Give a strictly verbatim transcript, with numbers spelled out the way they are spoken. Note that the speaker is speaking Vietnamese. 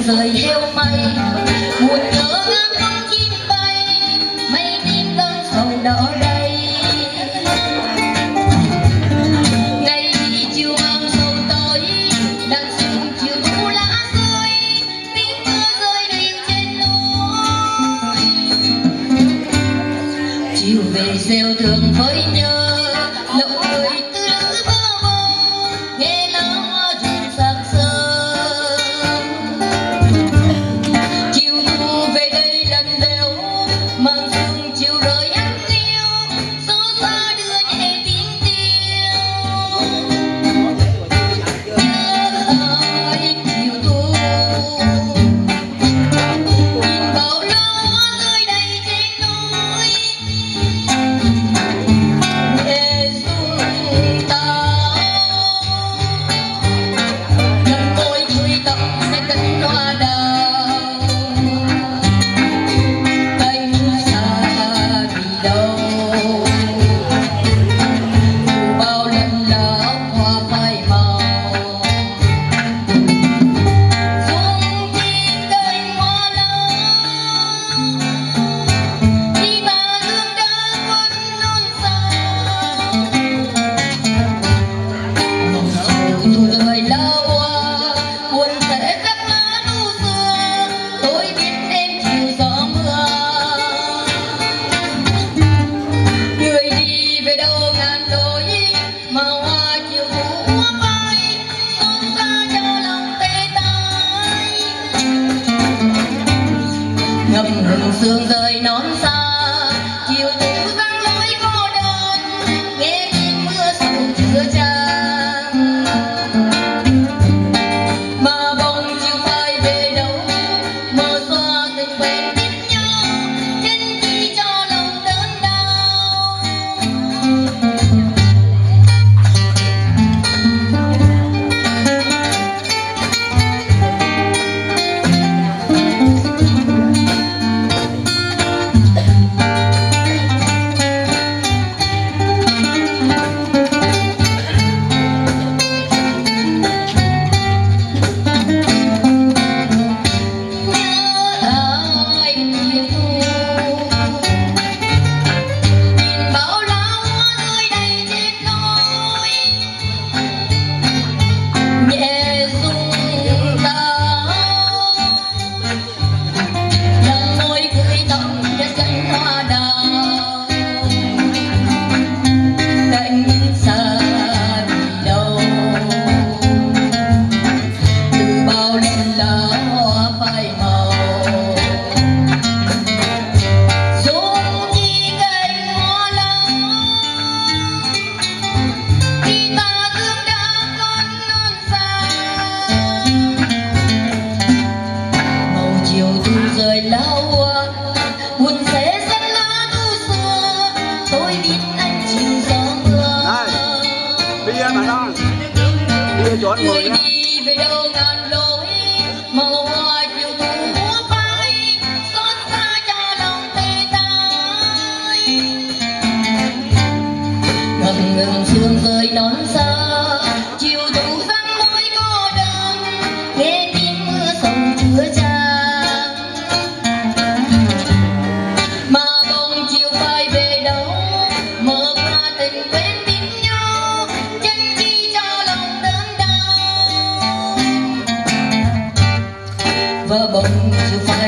rơi theo mây buồn nhớ ngang con chim bay mây tim cơn sầu đỏ đây ngày chiều mang sầu tới đằng xuân chiều thu lá rơi tiếng mưa rơi đều trên núi chiều về rêu thương với nhớ lộng người tư lữ bơ vơ nghe lá hoa rụng sáng sớm chiều thu về đây lần đều mang sương chiều rơi ăn liêu gió xa đưa nhẹ tiếng tiêu nhớ ai chiều thu nhìn bao lá hoa rơi đầy trên núi nghe rung tao lần môi cười tóc sẽ cánh hoa đào cánh xa vì đâu dù bao lần lá hoa phai màu dung chi cành hoa lá khi ta gương đã quấn non xa màu sầu thu rơi lá hoa buồn sẽ khắc lá thu xưa tôi biết đêm chiều gió mưa người đi về đâu ngàn lối mà hoa chiều thu hoa phai xót xa cho lòng tê tái ngập ngừng sương rơi non xa chiều thu vắng lối cô đơn nghe tiếng mưa sầu chứa chan mà bóng chiều phai về đâu mơ xoa tình quen biết nhau chân chi cho lòng đớn đau nhớ ai chiều thu nhìn bao lá hoa rơi đầy trên núi nhẹ rung tao lần môi cười tóc trên cánh hoa đào cánh xa vì đâu từ bao lần lá hoa phai màu dung chi cành hoa lá khi ta gương đã quấn non xa màu chiều thu rơi lá hoa buồn sẽ dẫn lá thu xưa tôi biết anh chiều gió mưa Bia bạn ơi, bia cho anh mười người nhé. đi về đâu ngàn lối màu hoa chiều thu hoa phai xót xa cho lòng tê tái ngập ngừng sương rơi non xa chiều thu vắng lối cô đơn nghe tiếng mưa sầu chứa chan mà bóng chiều phai về đâu mơ qua tình quen biết nhau chân chi cho lòng đớn đau và bóng chiều phai